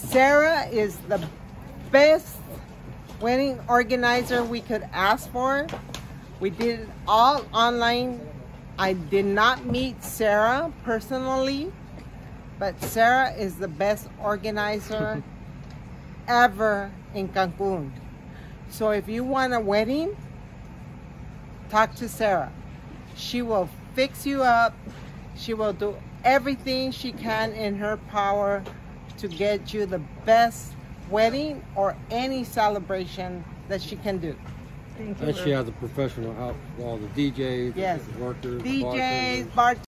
Sarah is the best wedding organizer we could ask for. We did it all online. I did not meet Sarah personally, but Sarah is the best organizer ever in Cancun. So if you want a wedding, talk to Sarah. She will fix you up. She will do everything she can in her power to get you the best wedding or any celebration that she can do. Thank you. And she has a professional help, all the DJs, yes, workers, DJs, bartenders.